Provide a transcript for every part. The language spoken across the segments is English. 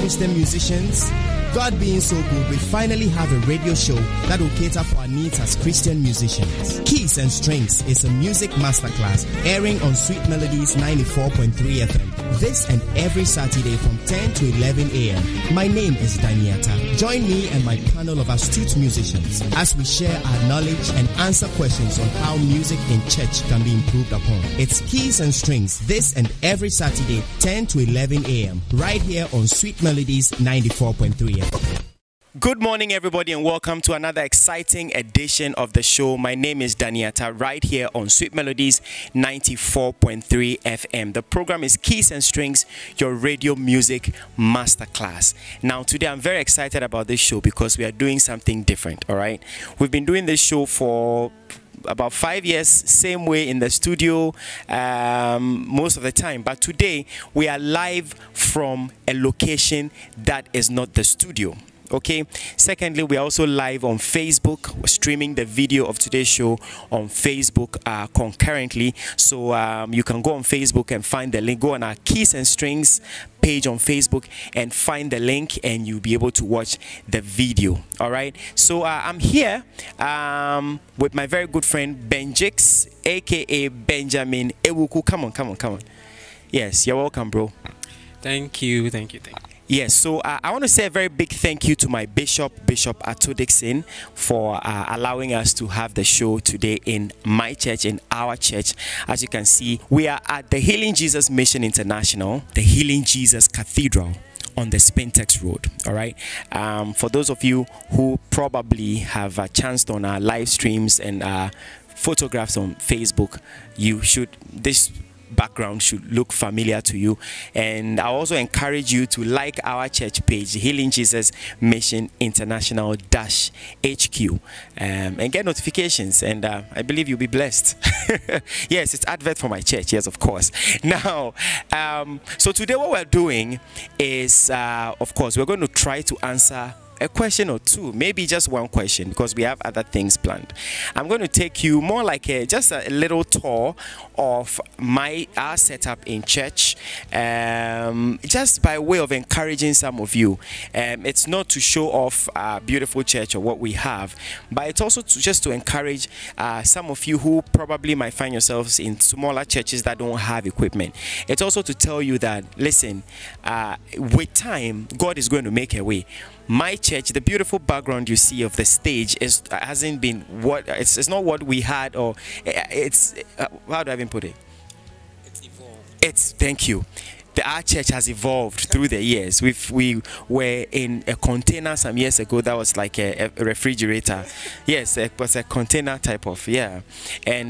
Christian musicians? God being so good, we finally have a radio show that will cater for our needs as Christian musicians. Keys and Strings is a music masterclass airing on Sweet Melodies 94.3 FM. This and every Saturday from 10 to 11 a.m. My name is Attah. Join me and my panel of astute musicians as we share our knowledge and answer questions on how music in church can be improved upon. It's Keys and Strings this and every Saturday 10 to 11 a.m. right here on Sweet Melodies 94.3 FM. Good morning, everybody, and welcome to another exciting edition of the show. My name is Attah, right here on Sweet Melodies 94.3 FM. The program is Keys and Strings, your radio music masterclass. Now, today I'm very excited about this show because we are doing something different, all right? We've been doing this show for about 5 years, same way in the studio most of the time. But today, we are live from a location that is not the studio. Okay. Secondly, we are also live on Facebook. We're streaming the video of today's show on Facebook concurrently. So you can go on Facebook and find the link. Go on our Keys and Strings page on Facebook and find the link, and you'll be able to watch the video. All right. So I'm here with my very good friend Benjix, aka Benjamin Ewuku. Come on. Yes, you're welcome, bro. Thank you. Yes, so I want to say a very big thank you to my Bishop Attah, for allowing us to have the show today in my church, in our church. As you can see, we are at the Healing Jesus Mission International, the Healing Jesus Cathedral on the Spintex Road. All right. For those of you who probably have chanced on our live streams and photographs on Facebook, this background should look familiar to you, and I also encourage you to like our church page, Healing Jesus Mission International HQ, and get notifications, and I believe you'll be blessed. Yes, it's advert for my church, yes, of course. Now so today what we're doing is of course we're going to try to answer a question or two, maybe just one question, because we have other things planned. I'm going to take you more like just a little tour of our setup in church, just by way of encouraging some of you. It's not to show off our beautiful church or what we have, but it's also just to encourage some of you who probably might find yourselves in smaller churches that don't have equipment. It's also to tell you that, listen, with time, God is going to make a way. My church, the beautiful background you see of the stage hasn't been it's not what we had, or it's how do I even put it? It's evolved. Thank you. Our church has evolved through the years. We were in a container some years ago that was like a refrigerator. Yes, it was a container type of, yeah. And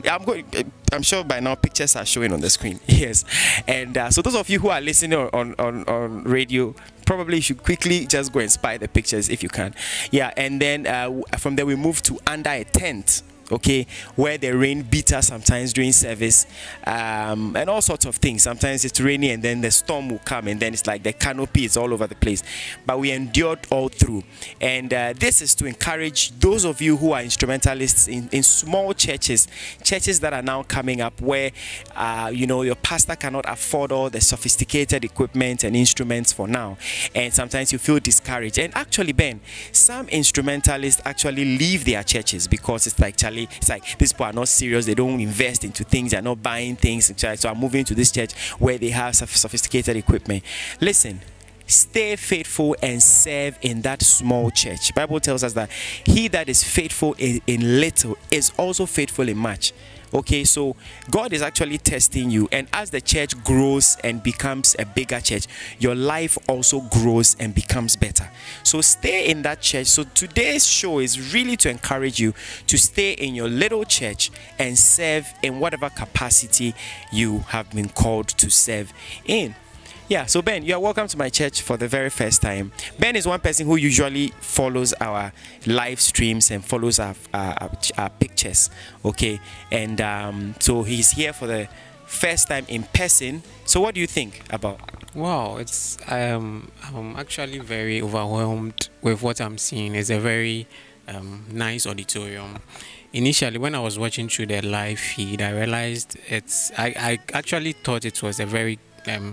I'm sure by now pictures are showing on the screen. Yes. And so those of you who are listening on radio, probably should quickly just go and spy the pictures if you can. Yeah. And then from there we moved to under a tent. Okay, where the rain beat us sometimes during service, and all sorts of things. Sometimes it's rainy and then the storm will come, and then it's like the canopy is all over the place. But we endured all through. And this is to encourage those of you who are instrumentalists in small churches that are now coming up, where your pastor cannot afford all the sophisticated equipment and instruments for now, and sometimes you feel discouraged. And actually, Ben, some instrumentalists actually leave their churches because it's like, Charlie, it's like these people are not serious, they don't invest into things, they're not buying things, so I'm moving to this church where they have sophisticated equipment. Listen, stay faithful and serve in that small church. The Bible tells us that he that is faithful in little is also faithful in much. Okay, so God is actually testing you, and as the church grows and becomes a bigger church, your life also grows and becomes better. So stay in that church. So today's show is really to encourage you to stay in your little church and serve in whatever capacity you have been called to serve in. Yeah, so Ben, you are welcome to my church for the very first time. Ben is one person who usually follows our live streams and follows our pictures, okay? And so he's here for the first time in person. So what do you think about? Wow, I'm actually very overwhelmed with what I'm seeing. It's a very nice auditorium. Initially, when I was watching through the live feed, I realized I actually thought it was a very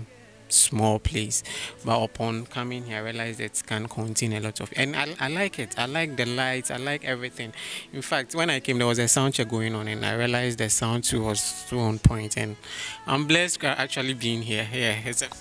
small place, but upon coming here I realized it can contain a lot of, and I like it. I like the lights, I like everything. In fact, when I came there was a sound check going on and I realized the sound too was so on point, and I'm blessed actually being here. Yeah,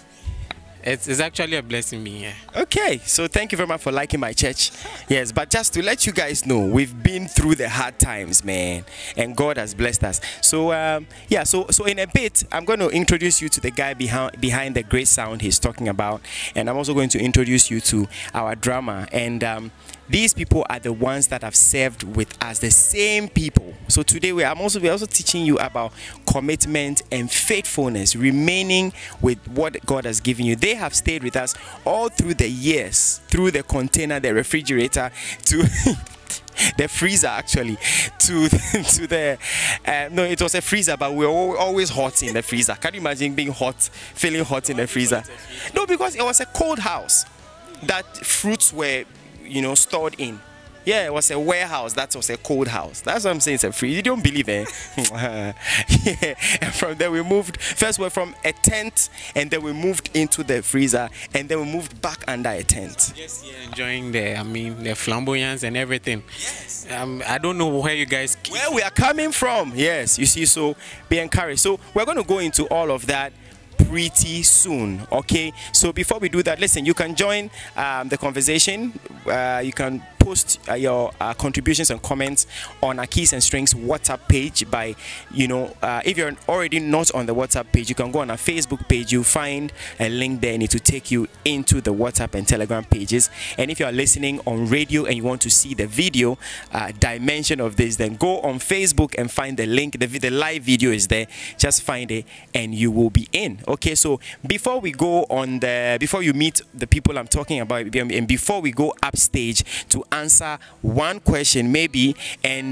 it's actually a blessing being here. Okay, so thank you very much for liking my church. Yes, but just to let you guys know, we've been through the hard times, man, and God has blessed us. So yeah, so in a bit I'm going to introduce you to the guy behind the great sound he's talking about, and I'm also going to introduce you to our drummer, and these people are the ones that have served with us, the same people. So today we're also teaching you about commitment and faithfulness, remaining with what God has given you. They have stayed with us all through the years, through the container, the refrigerator, to the freezer, actually, to the no, it was a freezer, but we were always hot in the freezer. Can you imagine being hot, feeling hot in the freezer? No, because it was a cold house that fruits were, you know, stored in. Yeah, it was a warehouse. That was a cold house. That's what I'm saying. It's a free. You don't believe it? Yeah. And from there we moved. First we're from a tent, and then we moved into the freezer, and then we moved back under a tent. Yes, yeah, enjoying the flamboyance and everything. Yes. I don't know where you guys where we are coming from. Yes, you see. So be encouraged. So we're going to go into all of that pretty soon. Okay, so before we do that, listen, you can join the conversation. You can post your contributions and comments on our Keys and Strings WhatsApp page by, you know, if you're already not on the WhatsApp page, you can go on our Facebook page. You'll find a link there and it will take you into the WhatsApp and Telegram pages. And if you are listening on radio and you want to see the video dimension of this, then go on Facebook and find the link. The live video is there. Just find it and you will be in. Okay, so before we go on before you meet the people I'm talking about, and before we go upstage to answer one question maybe, and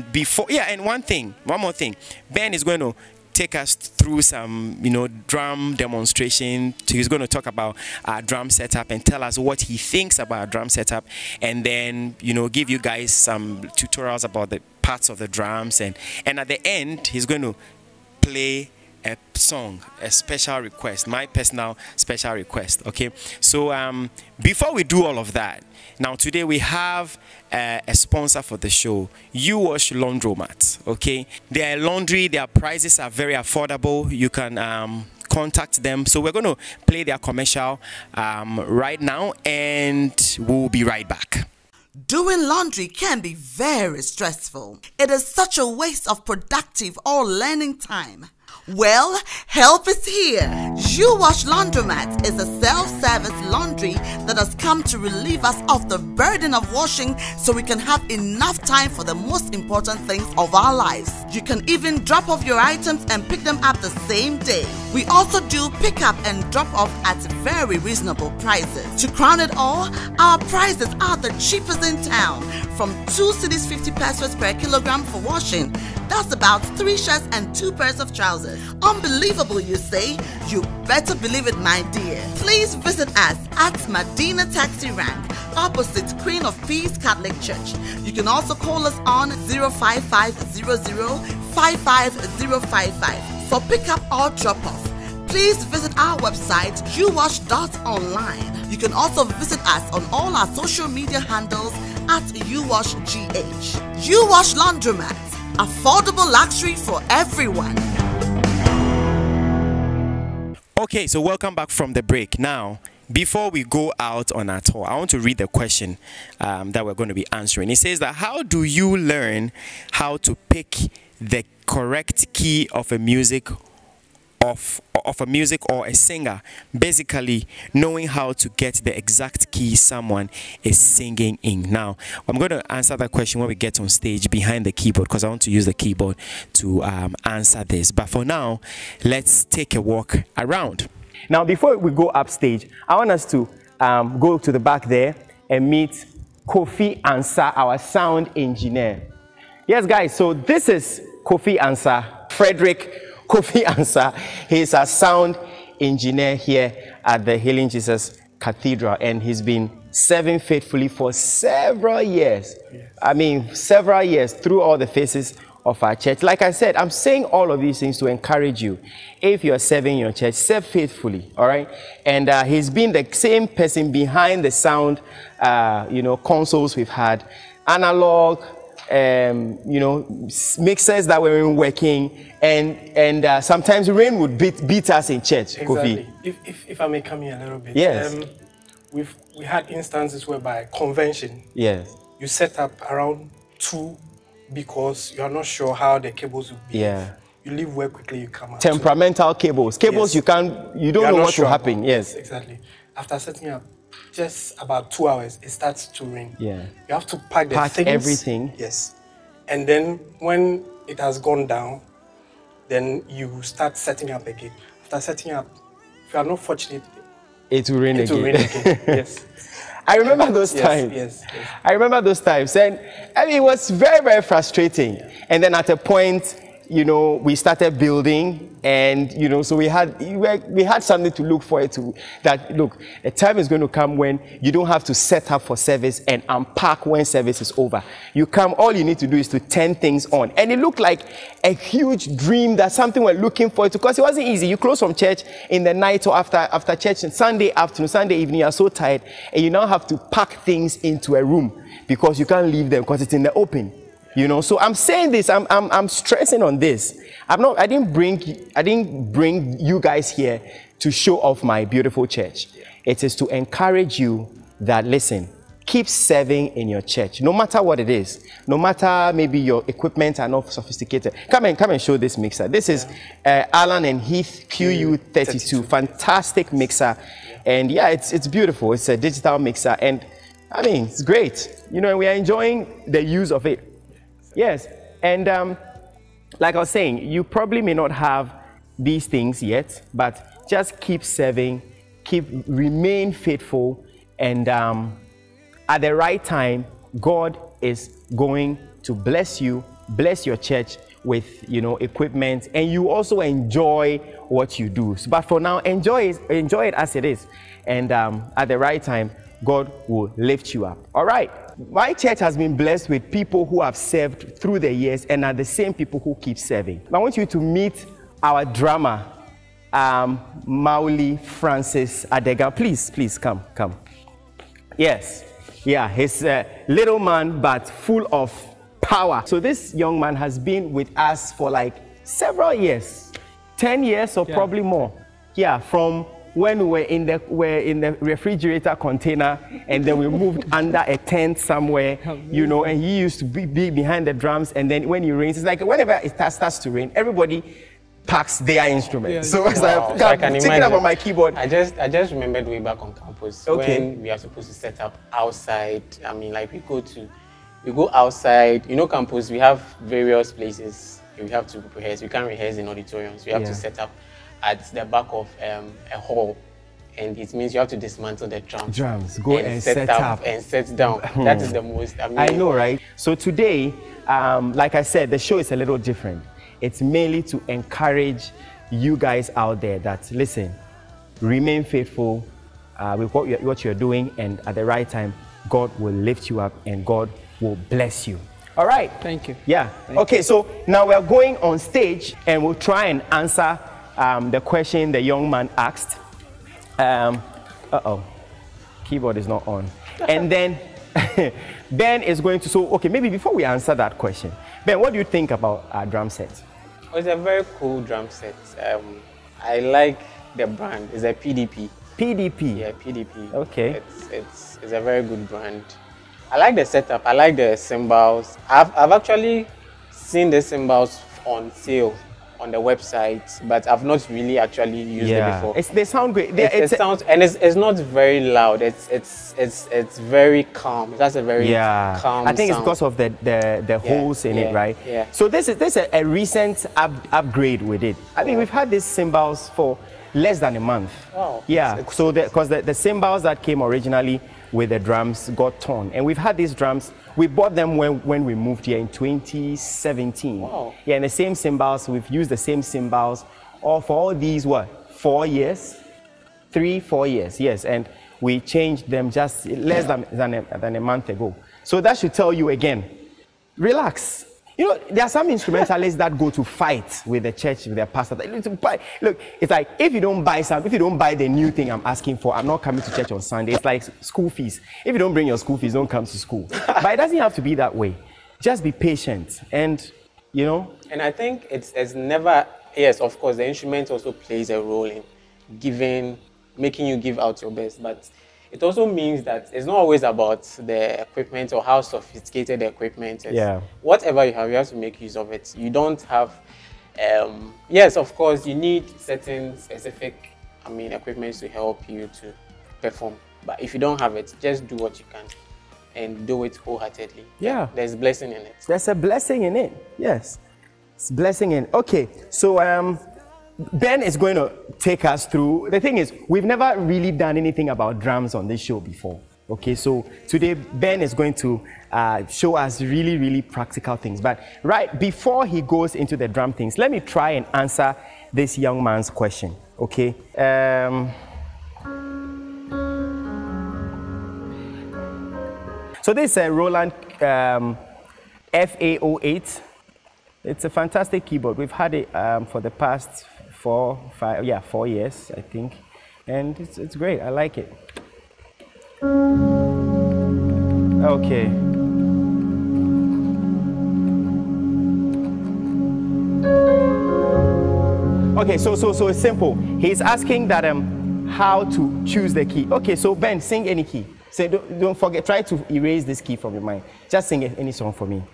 one more thing, Ben is going to take us through some, you know, drum demonstration. He's going to talk about our drum setup and tell us what he thinks about our drum setup, and then, you know, give you guys some tutorials about the parts of the drums, and at the end he's going to play a song, a special request, my personal special request. Okay, so before we do all of that, now today we have a sponsor for the show, You Wash Laundromat. Okay, their laundry, their prices are very affordable. You can contact them. So we're going to play their commercial right now, and we'll be right back. Doing laundry can be very stressful. It is such a waste of productive or learning time. Well, help is here. You Wash Laundromat is a self-service laundry that has come to relieve us of the burden of washing so we can have enough time for the most important things of our lives. You can even drop off your items and pick them up the same day. We also do pick up and drop off at very reasonable prices. To crown it all, our prices are the cheapest in town, from 2 cedis 50 pesos per kilogram for washing. That's about 3 shirts and 2 pairs of trousers. Unbelievable, you say? You better believe it, my dear. Please visit us at Medina Taxi Rank, opposite Queen of Peace Catholic Church. You can also call us on 05500-55055 for pickup or drop-off. Please visit our website, uwash.online. You can also visit us on all our social media handles at uwashgh. Uwash Laundromat. Affordable luxury for everyone. Okay, so welcome back from the break. Now, before we go out on our tour, I want to read the question that we're going to be answering. It says that, how do you learn how to pick the correct key of a music or a singer? Basically, knowing how to get the exact key someone is singing in. Now, I'm going to answer that question when we get on stage behind the keyboard, because I want to use the keyboard to answer this. But for now, let's take a walk around. Now, before we go upstage, I want us to go to the back there and meet Kofi Ansah, our sound engineer. Yes, guys, so this is Kofi Ansah, Frederick Kofi Ansah. He's a sound engineer here at the Healing Jesus Cathedral, and he's been serving faithfully for several years. Yes. I mean, several years, through all the phases of our church. Like I said, I'm saying all of these things to encourage you. If you're serving your church, serve faithfully, all right? And he's been the same person behind the sound, consoles we've had, analog, mixers that weren't working, and sometimes rain would beat us in church. Exactly. If I may come here a little bit. Yes. We had instances whereby convention. Yes. You set up around 2 because you are not sure how the cables will be. Yeah. You leave work quickly, you come out. Temperamental cables. Cables yes. you don't know what will happen. Yes. Exactly. After setting up just about 2 hours, it starts to rain. Yeah. You have to pack the things. Everything. Yes. And then when it has gone down, then you start setting up again. After setting up, if you are not fortunate, it will rain again. Yes. I remember those times. Yes. I remember those times. And I mean, it was very, very frustrating. Yeah. And then at a point, we started building, and so we had something to look forward to. That look, a time is going to come when you don't have to set up for service and unpack when service is over. You come, all you need to do is to turn things on, and it looked like a huge dream, that something we're looking forward to, because it wasn't easy. You close from church in the night or after church, and Sunday afternoon, Sunday evening, you are so tired, and you now have to pack things into a room because you can't leave them because it's in the open. So I'm saying this, I'm stressing on this. I didn't bring you guys here to show off my beautiful church. It is to encourage you that, listen, keep serving in your church, no matter what it is. No matter maybe your equipment are not sophisticated. Come and show this mixer. This is Alan and Heath QU32, fantastic mixer. And yeah, it's beautiful. It's a digital mixer, and I mean, it's great. We are enjoying the use of it. Yes, and like I was saying, you probably may not have these things yet, but just keep serving, remain faithful, and at the right time, God is going to bless you, bless your church with equipment, and you also enjoy what you do. But for now, enjoy it as it is, and at the right time, God will lift you up. All right. My church has been blessed with people who have served through the years and are the same people who keep serving. I want you to meet our drummer, Mauli Francis Adega. Please come. Yes. Yeah, he's a little man, but full of power. So this young man has been with us for like several years, 10 years or probably more. Yeah, from when we were in the refrigerator container, and then we moved under a tent somewhere, and he used to be behind the drums, and then when it rains, it's like whenever it starts to rain, everybody packs their instruments. Yeah. So it's like, I can imagine. Up on my keyboard. I just remembered way back on campus when we are supposed to set up outside. I mean, like we go outside. Campus, we have various places we have to rehearse. We can't rehearse in auditoriums. We have to set up at the back of a hall, and it means you have to dismantle the drums. Go and set up and set down. That is the most amazing. I know, right? So today, like I said, the show is a little different. It's mainly to encourage you guys out there that, listen, remain faithful with what you're doing, and at the right time, God will lift you up and God will bless you. All right. Thank you. Yeah. Okay, so now we're going on stage and we'll try and answer the question the young man asked. Keyboard is not on. And then Ben is going to, okay, maybe before we answer that question, Ben, what do you think about our drum set? Oh, it's a very cool drum set. I like the brand. It's a PDP. PDP? Yeah, PDP. Okay. It's a very good brand. I like the setup. I like the cymbals. I've actually seen the cymbals on sale on the website, but I've not really actually used it before. They sound great. It sounds, and it's not very loud. It's very calm. It has a very calm I think sound. It's because of the holes in it, right? Yeah. So this is a recent upgrade with it. I mean, we've had these cymbals for less than a month. Wow. Yeah. So because the cymbals that came originally with the drums got torn, and we've had these drums. We bought them when we moved here in 2017. Wow. Yeah, and the same cymbals. We've used the same cymbals for all these 4 years, 3-4 years. Yes, and we changed them just less than a month ago. So that should tell you again. Relax. You know, there are some instrumentalists that go to fight with the church, with their pastor. Look, it's like, if you don't buy the new thing I'm asking for, I'm not coming to church on Sunday. It's like school fees. If you don't bring your school fees, don't come to school. But it doesn't have to be that way. Just be patient and, you know. And I think it's never, yes, of course, the instrument also plays a role in making you give out your best. But it also means that it's not always about the equipment or how sophisticated the equipment is. Yeah. Whatever you have to make use of it. You don't have, yes, of course, you need certain specific, equipment to help you to perform. But if you don't have it, just do what you can and do it wholeheartedly. Yeah. There's blessing in it. There's a blessing in it. Yes. It's blessing in. Okay. So, Ben is going to take us through. The thing is, we've never really done anything about drums on this show before. Okay, so today Ben is going to show us really, really practical things. But right before he goes into the drum things, let me try and answer this young man's question. Okay. So this is a Roland FA08. It's a fantastic keyboard. We've had it for the past 4 years, I think, and it's great. I like it. Okay. Okay, so it's simple. He's asking that how to choose the key. Okay, so Ben, sing any key. Say, don't forget. Try to erase this key from your mind. Just sing any song for me.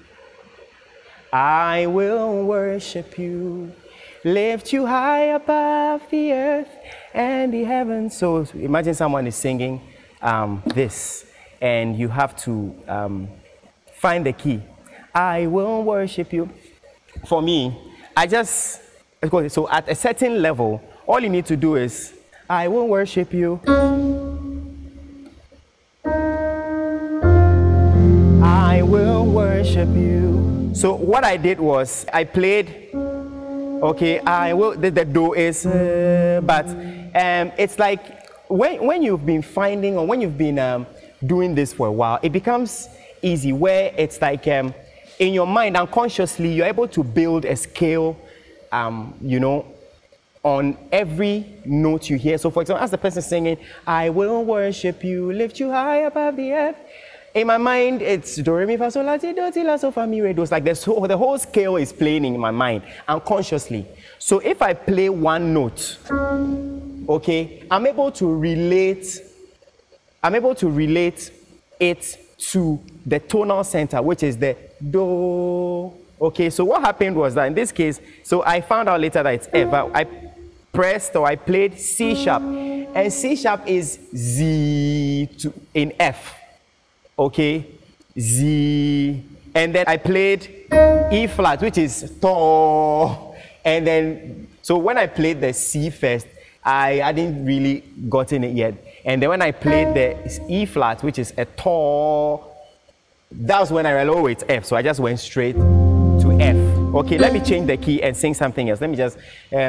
I will worship you, lift you high above the earth and the heavens. So imagine someone is singing this, and you have to find the key. I will worship you. For me, so at a certain level, all you need to do is, I will worship you. I will worship you. So what I did was I played, okay, the do is, but it's like when you've been finding or when you've been doing this for a while, it becomes easy where it's like in your mind unconsciously you're able to build a scale, you know, on every note you hear. So for example, as the person singing, I will worship you, lift you high above the earth. In my mind, it's do, re, mi, fa, sol, la, ti, do, ti, la, so, fa, mi, re, do. It's like the whole scale is playing in my mind unconsciously. So if I play one note, okay, I'm able to relate it to the tonal center, which is the do. Okay, so what happened was that in this case, so I found out later that it's F. I pressed or I played C sharp, and C sharp is Z in F. Okay, Z, and then I played E flat, which is to, and then, so when I played the C first, I hadn't really gotten it yet, and then when I played the E flat, which is a to, that was when I realized, oh, it's F, so I just went straight to F. Okay, let me change the key and sing something else. Let me just,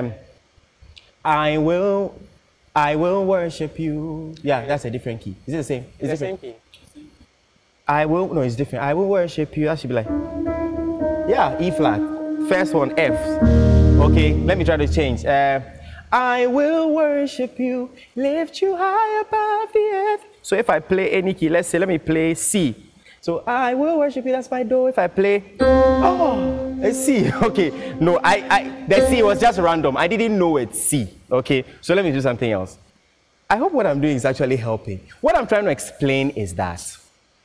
I will worship you. Yeah, that's a different key. Is it the same? It's the same key. No, it's different. I will worship you. That should be like, yeah, E flat. First one, F. Okay, let me try to change. I will worship you, lift you high above the earth. So if I play any key, let's say, let me play C. So I will worship you, that's my do. If I play, oh, it's C. Okay, no, the C was just random. I didn't know it's C. Okay, so let me do something else. I hope what I'm doing is actually helping. What I'm trying to explain is that,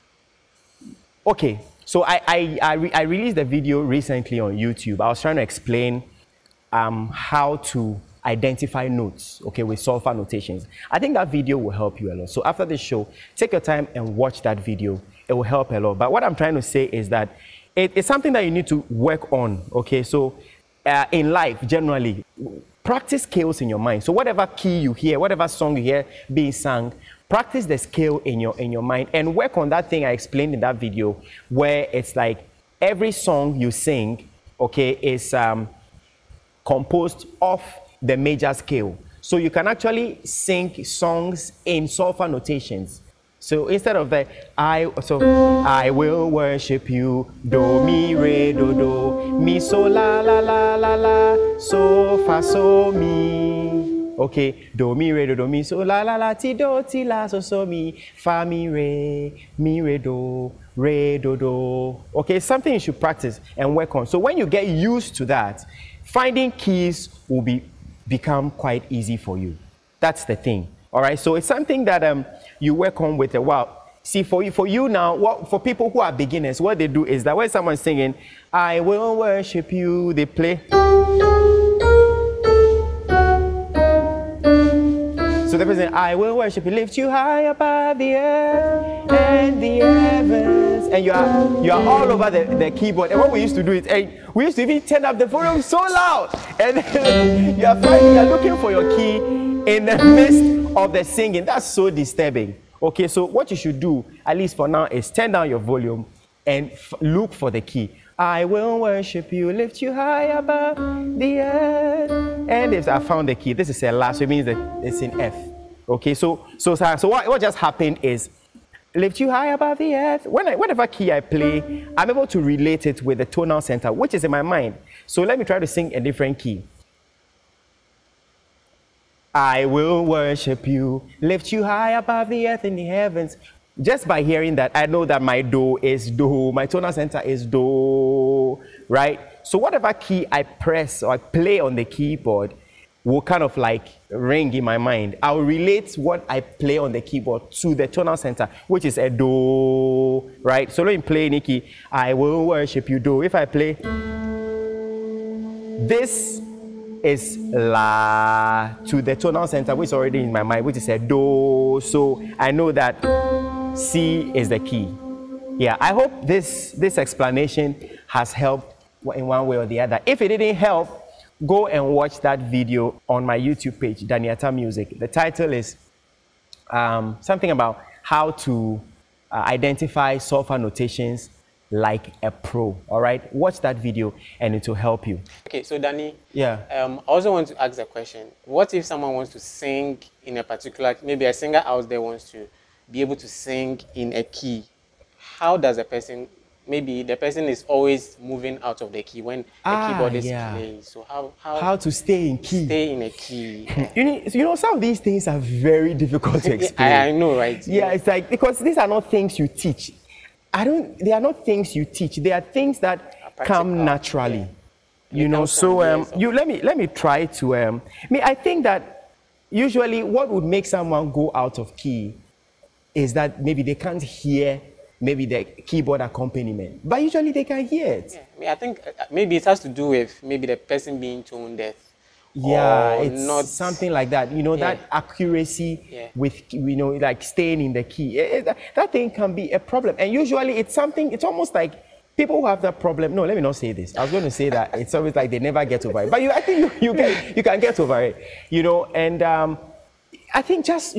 okay, so I released a video recently on YouTube. I was trying to explain how to identify notes, okay, with solfa notations. I think that video will help you a lot. So after this show, take your time and watch that video. It will help a lot. But what I'm trying to say is that it's something that you need to work on, okay? So in life, generally, practice scales in your mind. So whatever key you hear, whatever song you hear being sung, practice the scale in your mind and work on that thing I explained in that video where it's like every song you sing, okay, is composed of the major scale. So you can actually sing songs in solfa notations. So instead of the I will worship you, do mi re do mi so la la la la la, so fa so mi. Okay, do mi re do mi so la la la ti do ti la so mi fa mi re do do. Okay, something you should practice and work on. So when you get used to that, finding keys will become quite easy for you. That's the thing. All right, so it's something that you work on with a while. See, for you now, for people who are beginners, what they do is that when someone's singing, I will worship you, they play. So the person, I will worship you, lift you high above the earth and the heavens. And you are all over the keyboard. And what we used to do is, we used to even turn up the volume so loud. And you are looking for your key in the midst of the singing. That's so disturbing. Okay, so what you should do, at least for now, is turn down your volume and look for the key. I will worship you, lift you high above the earth. And if I found the key, this is a La, so it means that it's in F. Okay, so what just happened is, lift you high above the earth. Whatever key I play, I'm able to relate it with the tonal center, which is in my mind. So let me try to sing a different key. I will worship you, lift you high above the earth and the heavens. Just by hearing that, I know that my do is do, my tonal center is do, right? So whatever key I press or I play on the keyboard will kind of like ring in my mind. I'll relate what I play on the keyboard to the tonal center, which is a do, right? So let me play Nikki. I will worship you, do. If I play this is La to the tonal center, which is already in my mind, which is a do. So I know that C is the key. Yeah, I hope this explanation has helped in one way or the other. If it didn't help, go and watch that video on my YouTube page, Attah Music. The title is something about how to identify solfa notations like a pro. All right, watch that video and it will help you. Okay, so Danny, yeah, I also want to ask a question. What if someone wants to sing in a particular, maybe a singer out there wants to be able to sing in a key? How does a person, maybe the person is always moving out of the key when the keyboard is playing. So how to stay in key? Stay in a key. You know, some of these things are very difficult to explain. I know, right? Yeah, it's like, because these are not things you teach. They are not things you teach. They are things that come naturally. Yeah. You know, so let me try to I think that usually what would make someone go out of key is that maybe they can't hear maybe the keyboard accompaniment, but usually they can hear it. Yeah, I think maybe it has to do with maybe the person being tone deaf. Yeah, it's not something like that. You know, that accuracy with, you know, like staying in the key. That thing can be a problem. And usually it's almost like people who have that problem. No, let me not say this. I was going to say that it's always like they never get over it. But I think you can get over it, you know. And I think just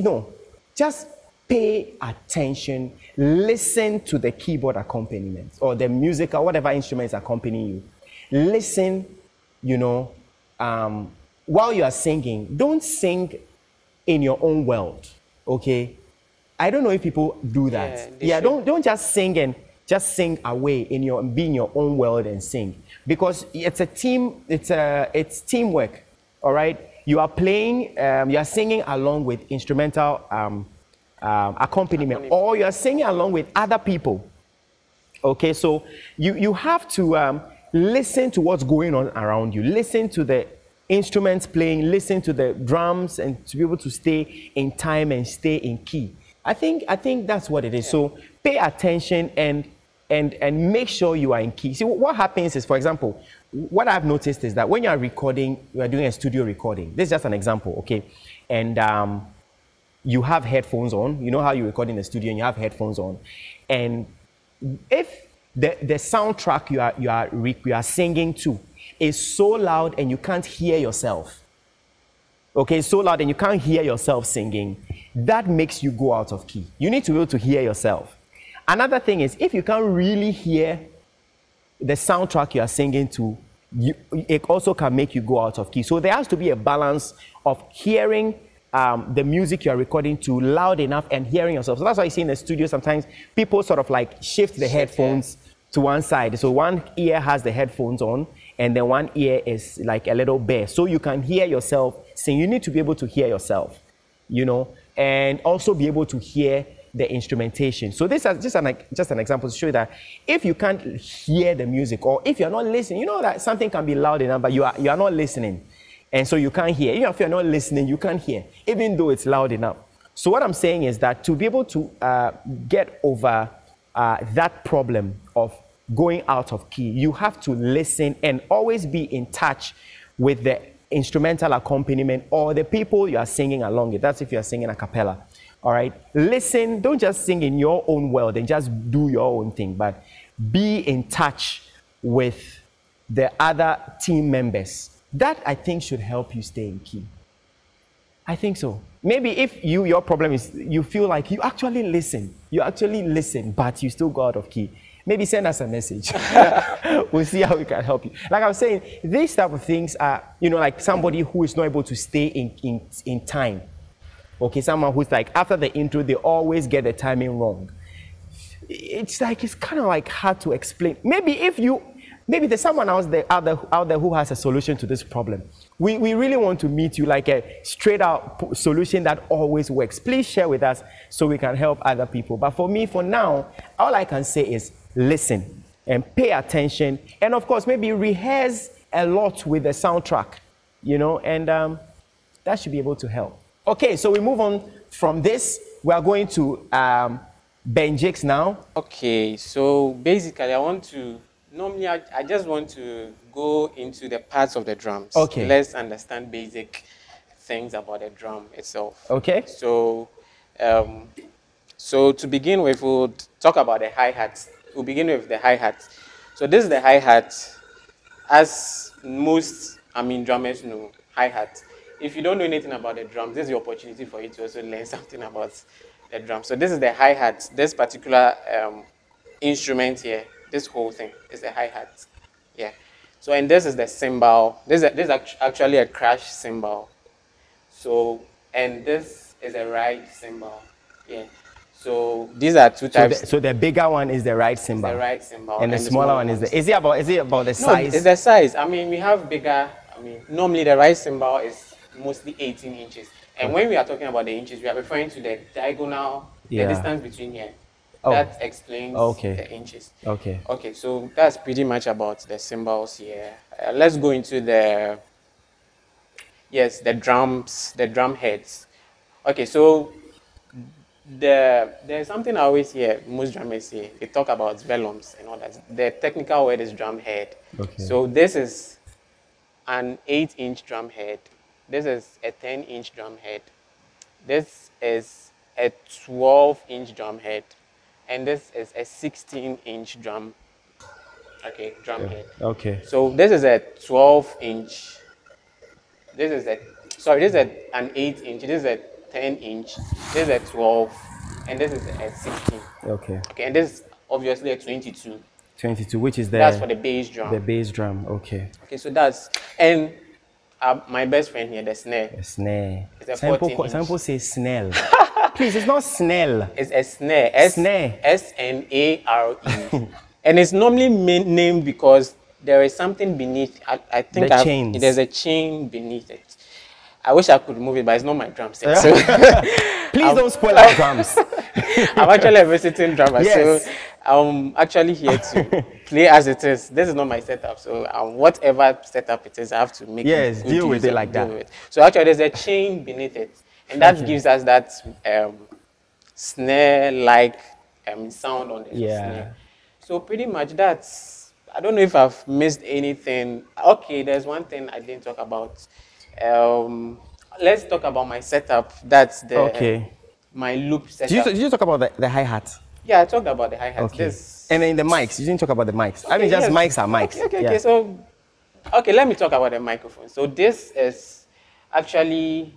pay attention, listen to the keyboard accompaniment or the music or whatever instruments accompanying you. Listen, you know, while you are singing, don't sing in your own world, okay? I don't know if people do that. Don't just sing and just sing away be in your own world and sing, because it's a team. It's teamwork, all right? You are playing, you are singing along with instrumental accompaniment, or you are singing along with other people. Okay, so you have to listen to what's going on around you. Listen to the instruments playing, listen to the drums, and to be able to stay in time and stay in key. I think that's what it is. So pay attention and make sure you are in key. See, what happens is, for example, what I've noticed is that when you are recording, you are doing a studio recording. This is just an example, okay? And you have headphones on. You know how you record in the studio and you have headphones on. And if the soundtrack you are singing to is so loud and you can't hear yourself, okay, so loud and you can't hear yourself singing, that makes you go out of key. You need to be able to hear yourself. Another thing is, if you can't really hear the soundtrack you are singing to, it also can make you go out of key. So there has to be a balance of hearing the music you're recording to loud enough and hearing yourself. So that's why you see in the studio sometimes people sort of like shift the headphones to one side. So one ear has the headphones on and then one ear is like a little bare. So you can hear yourself sing. You need to be able to hear yourself, you know, and also be able to hear the instrumentation. So this is just an example to show you that if you can't hear the music or if you're not listening, you know that something can be loud enough, but you are not listening. And so you can't hear. Even if you're not listening, you can't hear, even though it's loud enough. So what I'm saying is that to be able to get over that problem of going out of key, you have to listen and always be in touch with the instrumental accompaniment or the people you are singing along with. That's if you are singing a cappella. All right? Listen, don't just sing in your own world and just do your own thing, but be in touch with the other team members. That, I think, should help you stay in key. I think so. Maybe if your problem is you feel like you actually listen, but you still go out of key, maybe send us a message. We'll see how we can help you. Like I was saying, these type of things are, you know, like somebody who is not able to stay in time. Okay, someone who's like, after the intro, they always get the timing wrong. It's kind of like hard to explain. Maybe there's someone else out there who has a solution to this problem. We really want to meet you, like a straight out solution that always works. Please share with us so we can help other people. But for me, for now, all I can say is listen and pay attention. And of course, maybe rehearse a lot with the soundtrack, you know, and that should be able to help. Okay, so we move on from this. We are going to Benjix now. Okay, so basically normally I just want to go into the parts of the drums. Okay. Let's understand basic things about the drum itself. Okay. So to begin with, we'll talk about the hi-hats. We'll begin with the hi-hat. So this is the hi-hat. As most, drummers know, hi-hat. If you don't know anything about the drums, this is the opportunity for you to also learn something about the drum. So this is the hi-hat. This particular instrument here, this whole thing is the hi-hat. Yeah. So, and this is the cymbal. This is actually a crash cymbal. So, and this is a ride cymbal. Yeah. So these are two types. So the bigger one is the right cymbal. The right cymbal. And the smaller one is the. Is it about the size? No, it's the size. We have bigger. Normally the right cymbal is mostly 18 inches. And when we are talking about the inches, we are referring to the diagonal, the distance between here. That explains the inches. Okay. Okay, so that's pretty much about the cymbals here. Let's go into the drums, the drum heads. Okay, so there's something I always hear most drummers say. They talk about vellums and all that. The technical word is drum head. Okay. So this is an 8-inch drum head. This is a 10-inch drum head. This is a 12-inch drum head. And this is a 16-inch drum head. Okay. So this is a 12-inch. This is an 8-inch. This is a 10-inch. This is a 12, and this is a 16. Okay. Okay, and this is obviously a 22. 22, which is that's for the bass drum. The bass drum. Okay. Okay, so that's and my best friend here, the snare. The snare. It's a 14-inch. Some people say snell. Please, it's not snell. It's a snare. Snare. S-N-A-R-E. And it's normally named because there is something beneath. I think there's a chain beneath it. I wish I could move it, but it's not my drum set. So please don't spoil our drums. I'm actually a visiting drummer, yes. So I'm actually here to play as it is. This is not my setup, so whatever setup it is, I have to make it deal with it like that. So actually, there's a chain beneath it. And that gives us that snare-like sound on the snare. So pretty much that's, I don't know if I've missed anything. Okay, there's one thing I didn't talk about. Let's talk about my setup. That's my loop setup. Did you talk about the hi-hat? Yeah, I talked about the hi-hat. Okay. And then the mics, you didn't talk about the mics. Okay, mics are mics. Okay, so, let me talk about the microphone. So this is actually...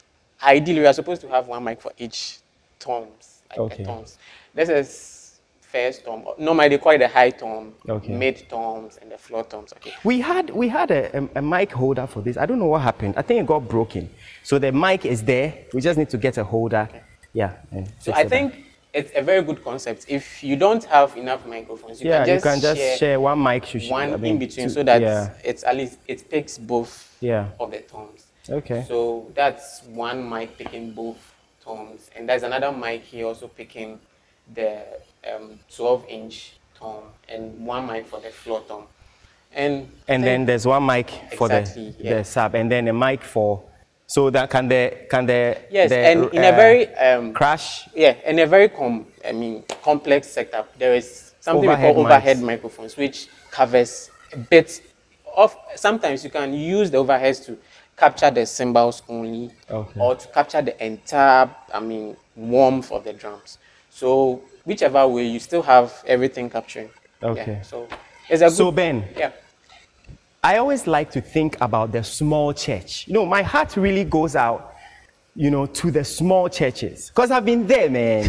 ideally, we are supposed to have one mic for each tones. Tones. This is first tom. Normally they call it the high tom, Okay. mid toms, and the floor toms. Okay. We had a mic holder for this. I don't know what happened. I think it got broken. So the mic is there. We just need to get a holder. Okay. Yeah. So I think it's a very good concept. If you don't have enough microphones, you you can just share one mic. One in between, so that it's at least it picks both of the toms. Okay. So that's one mic picking both toms, and there's another mic here also picking the 12-inch tom, and one mic for the floor tom. And then there's one mic for the sub, and then a mic for. So that can the yes, and in a very crash. Yeah, in a very complex setup, there is something we call overhead microphones, which covers a bit of. Sometimes you can use the overheads to capture the cymbals only, or to capture the entire, warmth of the drums. So whichever way, you still have everything capturing. Okay. Yeah, so it's a good. So Ben. Yeah. I always like to think about the small church. You know, my heart really goes out, to the small churches, because I've been there, man.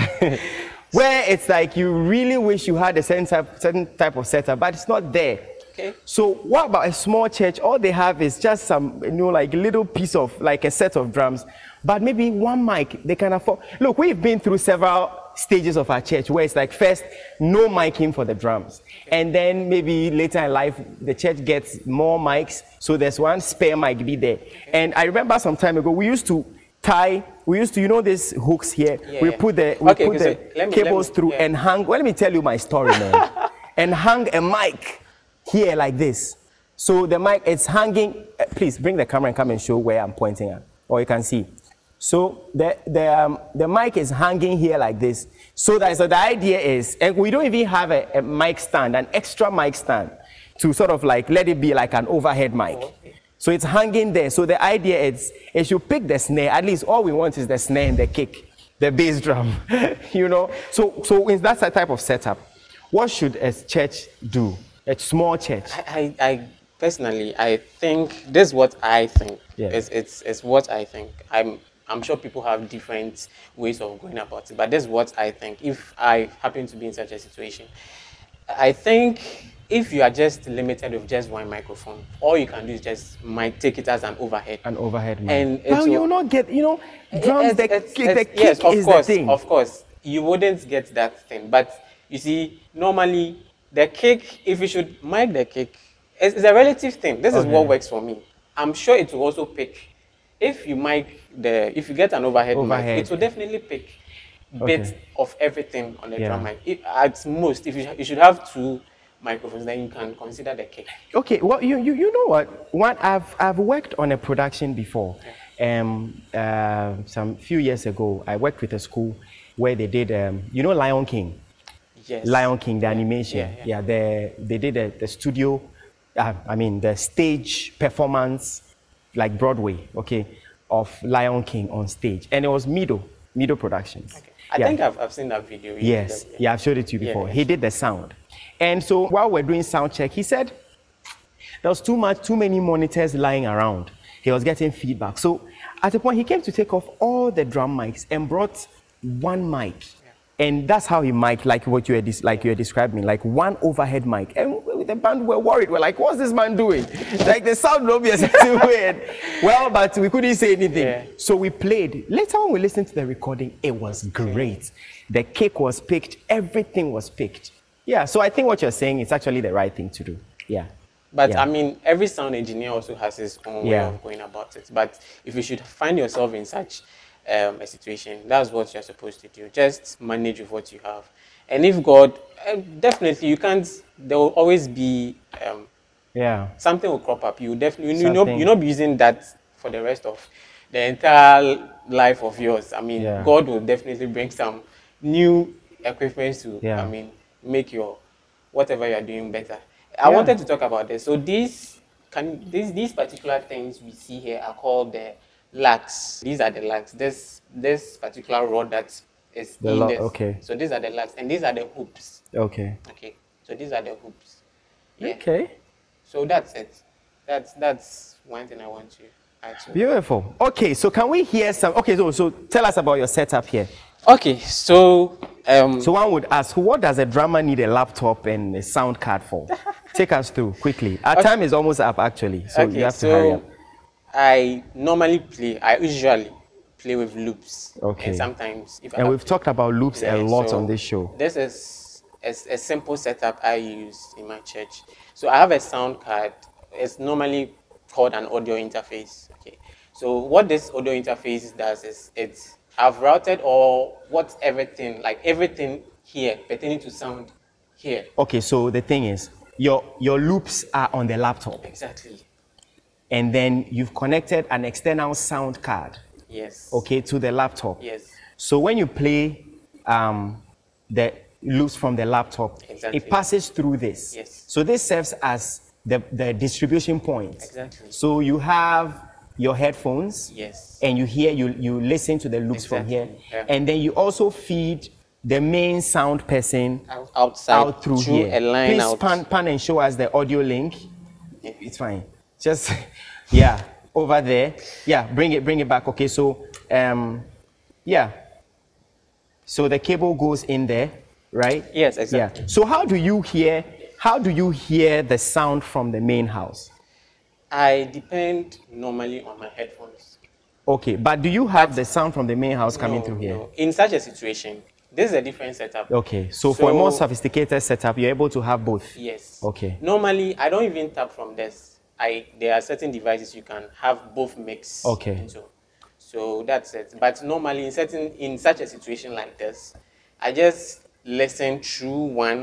Where it's like you really wish you had a certain type of setup, but it's not there. Okay. So what about a small church? All they have is just some, like little piece of, like a set of drums, but maybe one mic they can afford. Look, we've been through several stages of our church where it's like first, no miking for the drums. And then maybe later in life, the church gets more mics. So there's one spare mic be there. And I remember some time ago, we used to, these hooks here, we put the cables through and hang, well, let me tell you my story, man. And hang a mic here like this. So the mic, it's hanging, please bring the camera and come and show where I'm pointing at, or you can see. So the mic is hanging here like this. So the idea is, and we don't even have a mic stand, an extra mic stand, to sort of like let it be like an overhead mic. So it's hanging there. So the idea is, if you pick the snare, at least all we want is the snare and the kick, the bass drum, So in that type of setup, what should a church do? A small church? I personally, I think this is what I think. Yeah. It's what I think. I'm sure people have different ways of going about it, but this is what I think. If I happen to be in such a situation, I think if you are just limited with just one microphone, all you can do is just take it as an overhead. An overhead mic. And you will not get, drums, the kick yes, is the thing. Of course, you wouldn't get that thing. But you see, normally the kick, if you should mic the kick, it's a relative thing. This is what works for me. I'm sure it will also pick. If you if you get an overhead mic, it will definitely pick bits of everything on the drum mic. At most, if you should have two microphones, then you can consider the kick. Okay, well, you know what? I've worked on a production before. Some few years ago, I worked with a school where they did, Lion King. Yes. Lion King, the animation. Yeah, they did the studio, the stage performance, like Broadway, of Lion King on stage. And it was Mido Productions. Okay. I think I've seen that video. Yes, I've showed it to you before. He did the sound. And so while we're doing sound check, he said there was too many monitors lying around. He was getting feedback. So at a point, he came to take off all the drum mics and brought one mic. And that's how he mic'd, like what you were describing, like one overhead mic. And the band were worried. We're like, what's this man doing? Like the sound will be weird. Well, but we couldn't say anything. Yeah. So we played. Later on, we listened to the recording. It was great. The kick was picked. Everything was picked. Yeah, so I think what you're saying is actually the right thing to do. Yeah. But every sound engineer also has his own way of going about it. But if you should find yourself in such a situation, that's what you're supposed to do. Just manage with what you have. And if God, definitely you can't, there will always be, something will crop up. You definitely, you'll not be using that for the rest of the entire life of yours. God will definitely bring some new equipment to, make your, whatever you're doing better. I wanted to talk about this. So these particular things we see here are called the lugs. These are the lugs. This particular rod that is in this. Okay. So these are the lugs, and these are the hoops. Okay. Okay. So these are the hoops. Yeah. Okay. So that's it. That's one thing I want to add to. Beautiful. Okay. So can we hear some? Okay. So tell us about your setup here. Okay, so So one would ask, what does a drummer need a laptop and a sound card for? Take us through quickly. Our time is almost up, actually, so you have to hurry up. I usually play with loops. Okay. And sometimes if I And have we've talked about loops a lot on this show. This is a simple setup I use in my church. So I have a sound card. It's normally called an audio interface. Okay. So what this audio interface does is I've routed everything here pertaining to sound here. Okay, so the thing is, your loops are on the laptop. Exactly. And then you've connected an external sound card. Yes. Okay, to the laptop. Yes. So when you play the loops from the laptop, Exactly. it passes through this. Yes. So this serves as the distribution point. Exactly. So you have your headphones. Yes. And you listen to the loops from here. Yeah. And then you also feed the main sound person outside out through here. A line Please out. pan and show us the audio link. It's fine. Just yeah, over there. Yeah, bring it back. Okay, so yeah. So the cable goes in there, right? Yes, exactly. Yeah. So how do you hear the sound from the main house? I depend normally on my headphones. Okay, but do you have the sound from the main house coming through here? No. In such a situation, this is a different setup. Okay, so for a more sophisticated setup, you're able to have both? Yes. Okay. Normally, I don't even tap from this. There are certain devices you can have both mix into. So that's it. But normally, in such a situation like this, I just listen through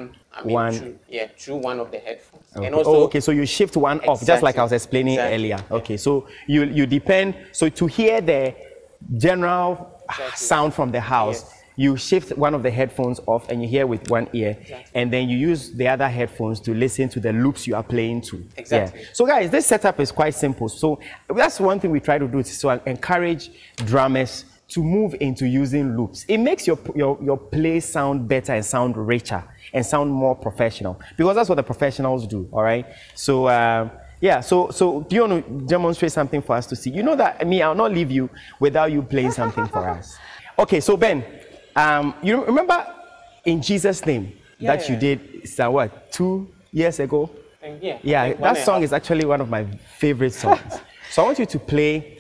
through one of the headphones. Okay. And also, So you shift one off, just like I was explaining earlier. Okay, so you depend. So to hear the general sound from the house, you shift one of the headphones off and you hear with one ear, and then you use the other headphones to listen to the loops you are playing to. Exactly. Yeah. So guys, this setup is quite simple. So that's one thing we try to do, is to encourage drummers to move into using loops. It makes your play sound better and sound richer and sound more professional, because that's what the professionals do. All right. So yeah. So do you want to demonstrate something for us to see? You know that I'll not leave you without you playing something for us. Okay. So Ben, you remember in Jesus' name that you did, what, 2 years ago? Yeah, that song is actually one of my favorite songs. So I want you to play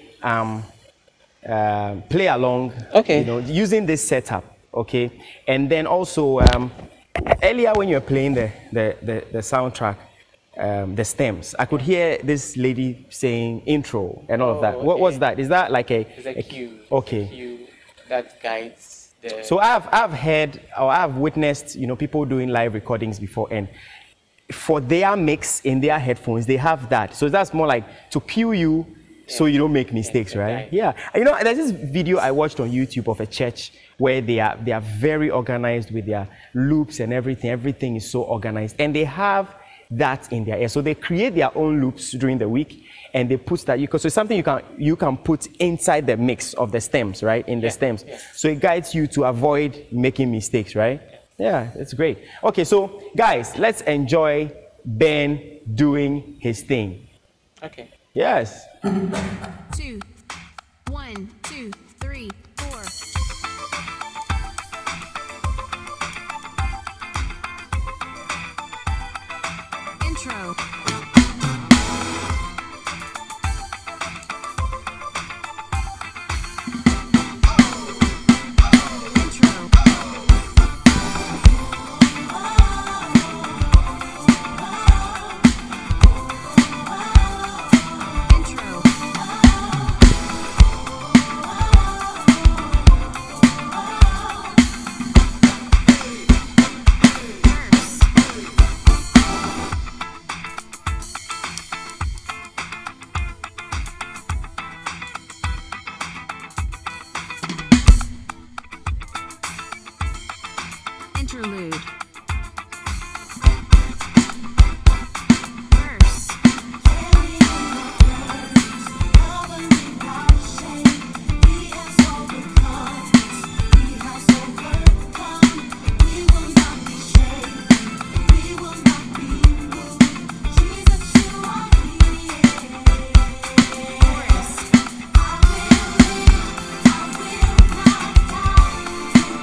along, using this setup, okay? And then also, earlier when you were playing the soundtrack, the stems, I could hear this lady saying intro and all of that. What was that? Is that like it's a cue. Okay. A cue that guides. So I've heard, or I've witnessed, people doing live recordings before, and for their mix in their headphones, they have that. So that's more like to cue you so you don't make mistakes, right? Yeah. There's this video I watched on YouTube of a church where they are very organized with their loops and everything. Everything is so organized, and they have that in their ear. So they create their own loops during the week, and they put that, because it's something you can put inside the mix of the stems, right? In the stems. Yeah. So it guides you to avoid making mistakes, right? Yeah, it's great. Okay, so guys, let's enjoy Ben doing his thing. Okay. Yes. 2, 1, 2, 3, 4. Intro. Interlude. Verse. Chorus.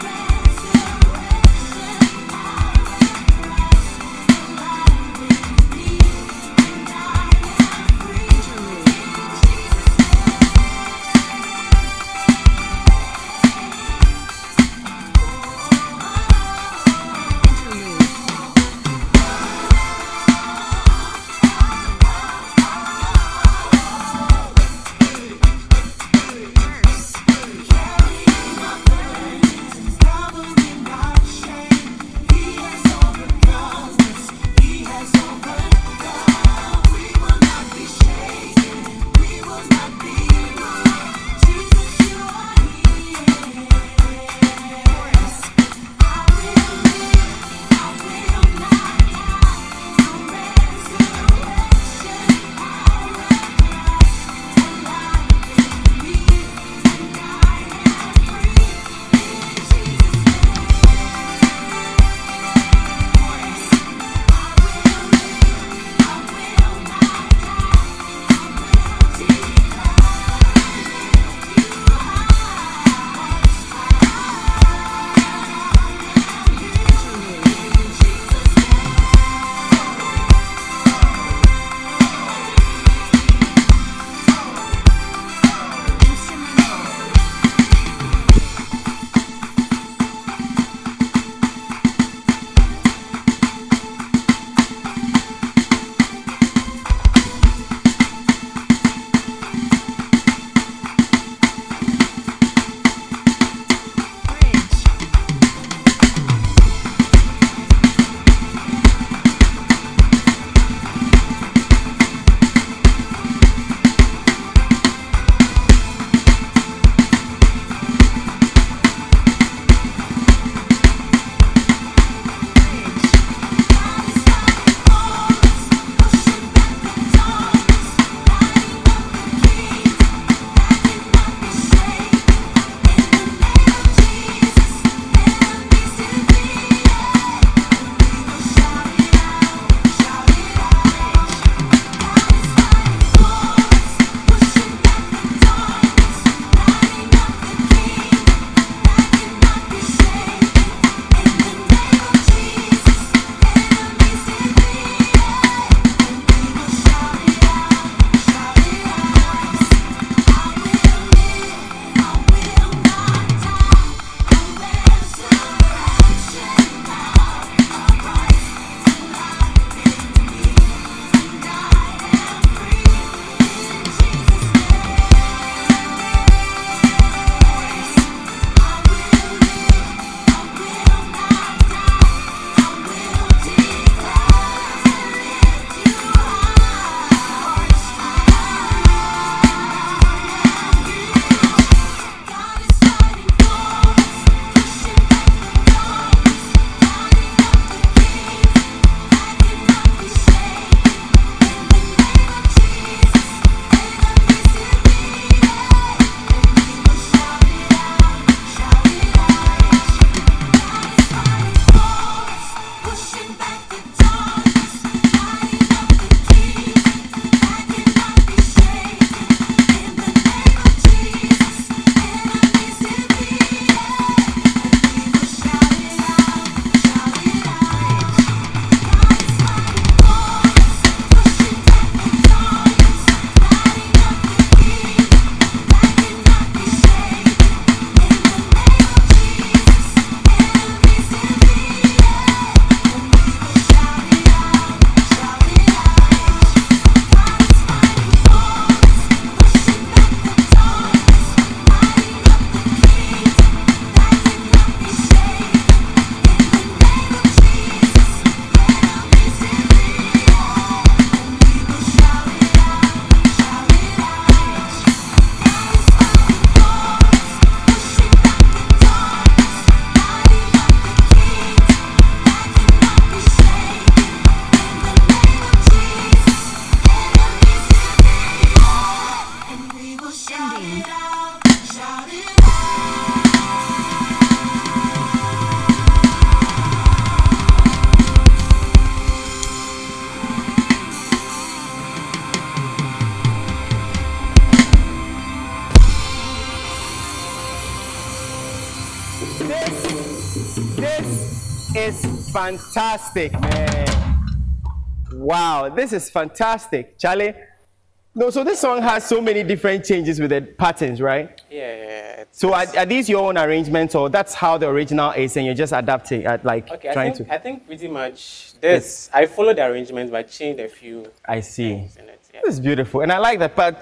is fantastic, man. Wow, this is fantastic, Charlie. No, so this song has so many different changes with the patterns, right? Yeah. So are these your own arrangements, or that's how the original is, and you're just adapting, I think pretty much this. I followed the arrangements, but changed a few. I see. Things in it, yeah. This is beautiful, and I like the part.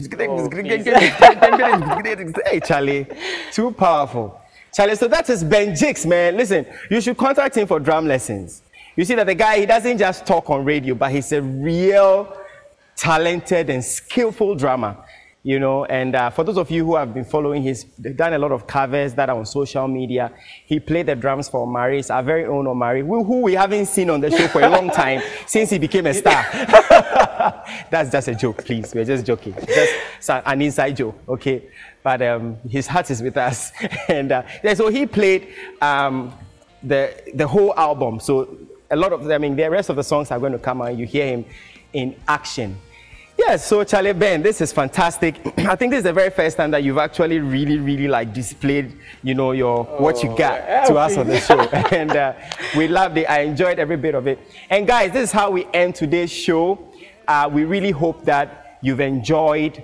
Hey, Charlie, too powerful. Charlie, so that is Benjix, man. Listen, you should contact him for drum lessons. You see that the guy, he doesn't just talk on radio, but he's a real talented and skillful drummer, you know. And for those of you who have been following, he's done a lot of covers that are on social media. He played the drums for Omari, our very own Omari, who we haven't seen on the show for a long time since he became a star. That's just a joke, please. We're just joking. Just an inside joke, okay? But his heart is with us. And so he played the whole album. So a lot of, the rest of the songs are going to come out. You hear him in action. Yes, so Charlie Ben, this is fantastic. I think this is the very first time that you've actually really like displayed, you know, what you got to us on the show. And we loved it. I enjoyed every bit of it. And guys, this is how we end today's show. We really hope that you've enjoyed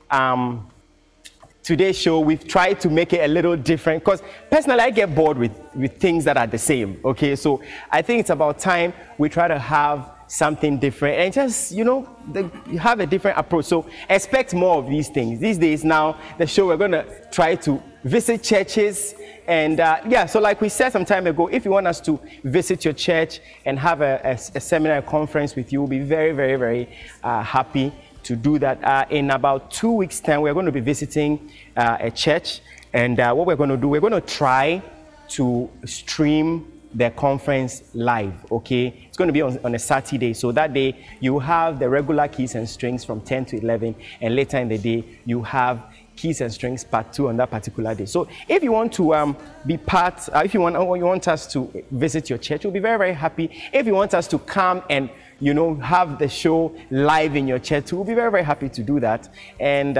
today's show. We've tried to make it a little different because personally I get bored with things that are the same, okay? So I think it's about time we try to have something different and just, you know, have a different approach. So expect more of these things. These days now, the show, we're going to try to visit churches. And yeah, so like we said some time ago, if you want us to visit your church and have a seminar, a conference with you, we'll be very happy to do that. In about 2 weeks' time, we're going to be visiting a church. And what we're going to do, we're going to try to stream the conference live, okay? It's going to be on a Saturday, so that day you have the regular keys and strings from 10 to 11, and later in the day you have keys and strings part 2 on that particular day. So if you want to be part, if you want us to visit your church, we'll be very happy. If you want us to come and, you know, have the show live in your church, we'll be very happy to do that. And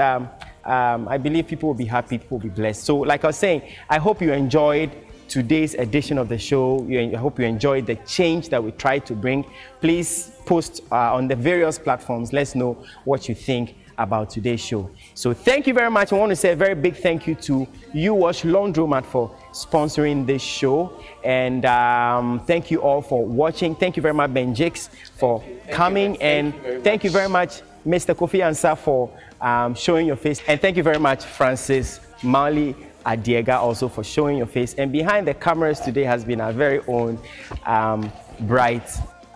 I believe people will be happy, people will be blessed. So like I was saying, I hope you enjoyed today's edition of the show. I hope you enjoyed the change that we tried to bring. Please post on the various platforms. Let's know what you think about today's show. So thank you very much. I want to say a very big thank you to You Wash Laundromat for sponsoring this show. And thank you all for watching. Thank you very much, Benjix, for coming. And thank you very much, Mr. Kofi Ansah, for showing your face. And thank you very much, Francis Mali Adiega, also for showing your face. And behind the cameras today has been our very own Bright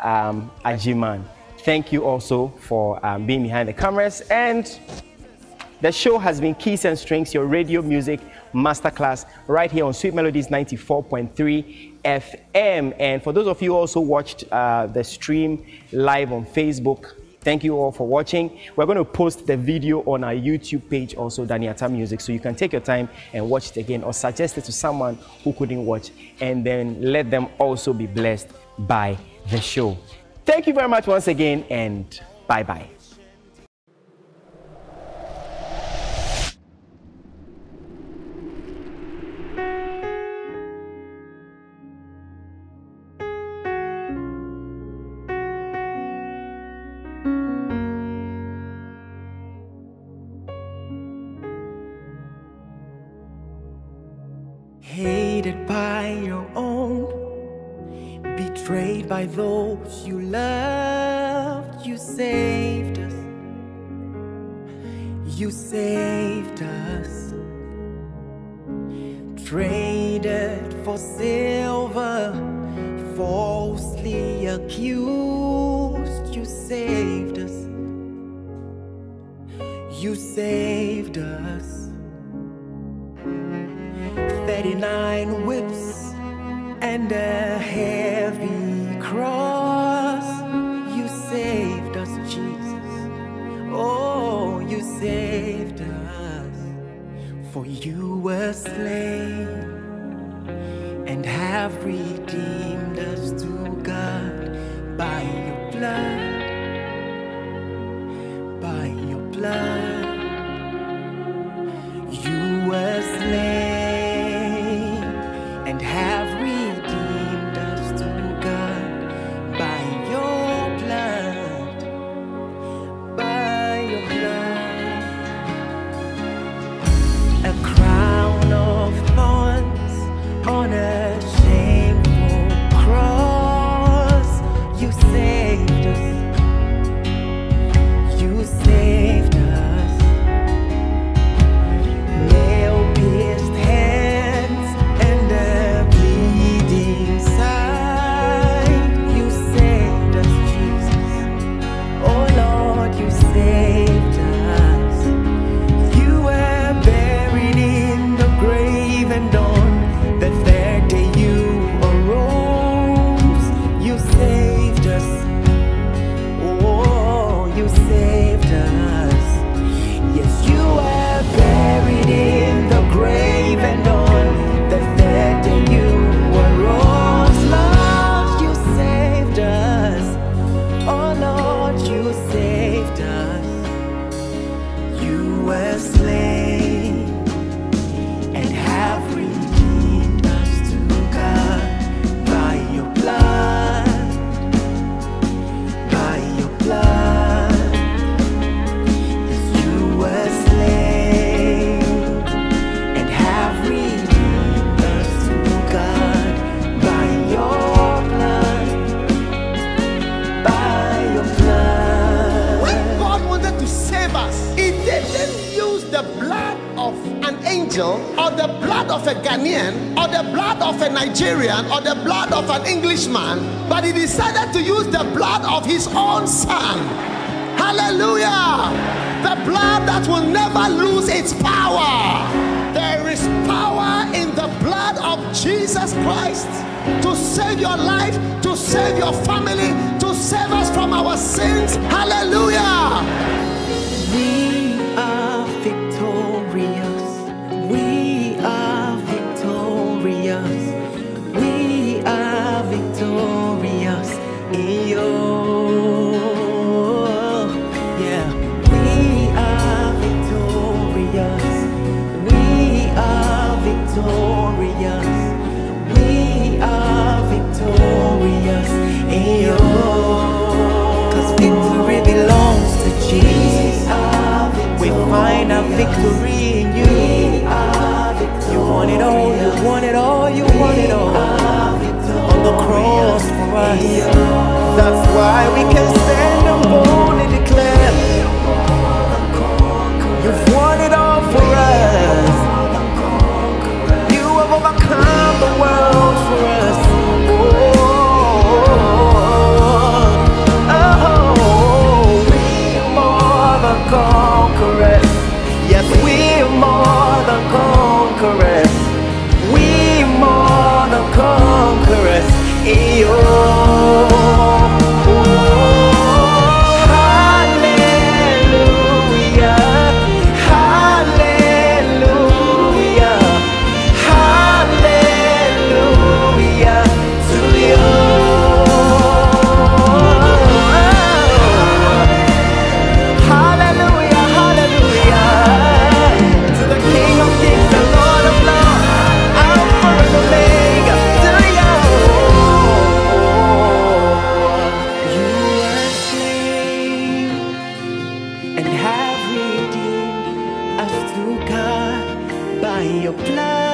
Ajiman. Thank you also for being behind the cameras. And the show has been Keys and Strings, your radio music masterclass, right here on Sweet Melodies 94.3 FM. And for those of you who also watched the stream live on Facebook, thank you all for watching. We're going to post the video on our YouTube page also, Attah Music, so you can take your time and watch it again or suggest it to someone who couldn't watch, and then let them also be blessed by the show. Thank you very much once again, and bye-bye. Hated by your own, betrayed by those you loved. You saved us, you saved us. Traded for silver, falsely accused. You saved us, you saved us. 39 whips and a heavy cross. You saved us, Jesus. Oh, you saved us. For you were slain and have redeemed us to God by your blood, by your blood. You were slain and have redeemed us slain and have redeemed us to God by your blood, by your blood. Yes, you were slain and have redeemed us to God by your blood, by your blood. When God wanted to save us, He didn't use the blood of an angel or the blood of a Ghanaian or the blood of a Nigerian or the blood of an Englishman, but He decided to use the blood of His own Son. Hallelujah! The blood that will never lose its power. There is power in the blood of Jesus Christ to save your life, to save your family, to save us from our sins. Hallelujah! We are victorious. We are victorious. We are victorious in you. Yeah, we are victorious. We are victorious. We are victorious in you. 'Cause victory belongs to Jesus. We find our victory in you. You want it all, you want it all, you want it all. On the cross for us. That's why we can stand and boldly declare, you've won it all for us. You have overcome the world for us. We're more than conquerors. Yes, we're more than conquerors. We're more than conquerors. Hallelujah, hallelujah, hallelujah to you. Hallelujah, hallelujah to the King of Kings and Lord of Lords, Alpha and Omega to you. You were slain and have redeemed us to God by your blood.